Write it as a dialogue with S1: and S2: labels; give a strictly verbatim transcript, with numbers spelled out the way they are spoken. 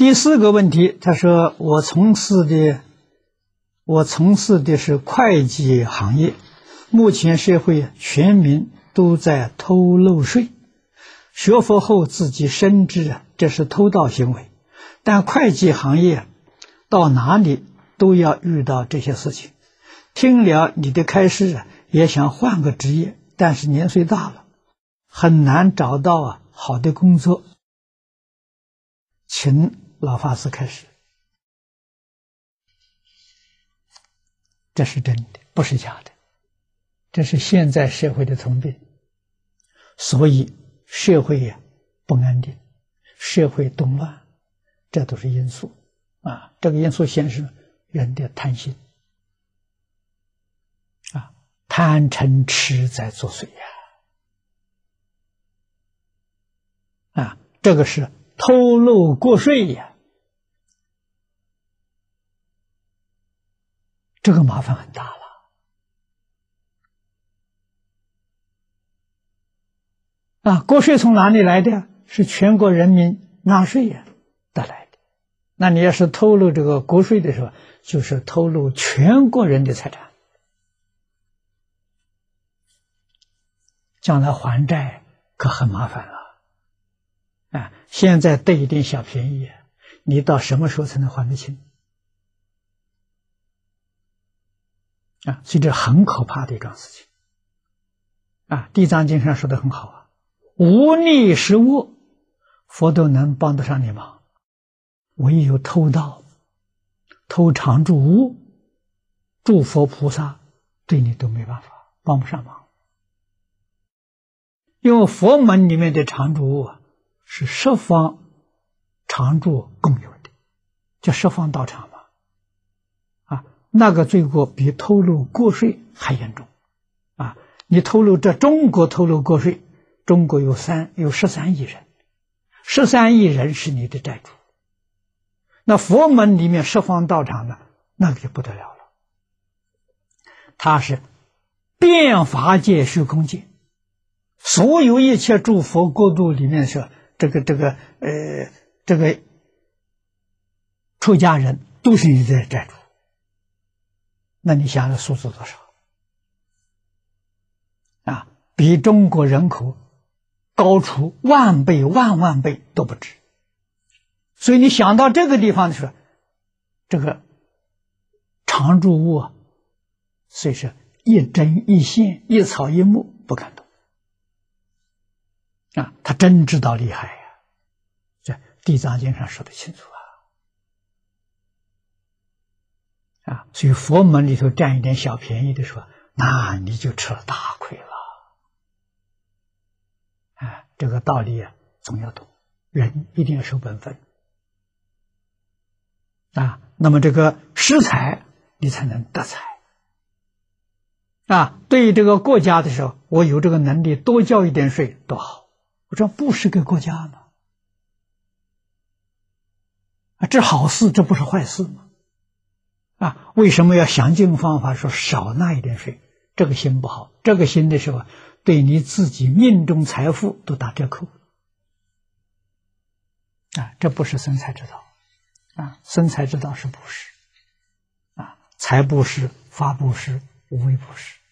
S1: 第四个问题，他说我从事的我从事的是会计行业，目前社会全民都在偷漏税，学佛后自己深知啊，这是偷盗行为，但会计行业到哪里都要遇到这些事情。听了你的开示啊，也想换个职业，但是年岁大了，很难找到啊好的工作，请老法师开始。这是真的，不是假的，这是现在社会的通病。所以社会呀不安定，社会动乱，这都是因素啊。这个因素显示人的贪心啊，贪嗔痴在作祟呀啊，这个是偷漏过税呀。这个麻烦很大了啊！过税从哪里来的？是全国人民纳税呀得来的。那你要是偷漏这个国税的时候，就是偷漏全国人的财产，将来还债可很麻烦了啊！现在得一点小便宜，你到什么时候才能还得清？啊，所以这很可怕的一桩事情啊！《地藏经》上说的很好啊，无逆十恶，佛都能帮得上你忙，唯有偷盗、偷常住物，诸佛菩萨对你都没办法，帮不上忙。因为佛门里面的常住物啊，是十方常住共有的，叫十方道场嘛。那个罪过比偷漏过税还严重啊！你偷漏这中国偷漏过税，中国有三有十三亿人，十三亿人是你的债主。那佛门里面十方道场呢，那个就不得了了。它是遍法界虚空界，所有一切诸佛国度里面是这个这个呃这个出家人都是你的债主。那你想想数字多少啊？比中国人口高出万倍万万倍都不止。所以你想到这个地方的时候，这个常住物啊，所以是一针一线一草一木不敢动啊，他真知道厉害呀、啊！这《地藏经》上说的清楚啊！啊，所以佛门里头占一点小便宜的时候，那你就吃了大亏了。啊，这个道理啊，总要懂，人一定要守本分。啊，那么这个施财，你才能得财。啊，对于这个国家的时候，我有这个能力多交一点税多好，我这布施给国家嘛。啊，这好事，这不是坏事吗？啊，为什么要想尽方法说少纳一点税？这个心不好，这个心的时候，对你自己命中财富都打折扣。啊，这不是生财之道。啊，生财之道是布施。啊，财布施、法布施、无为布施。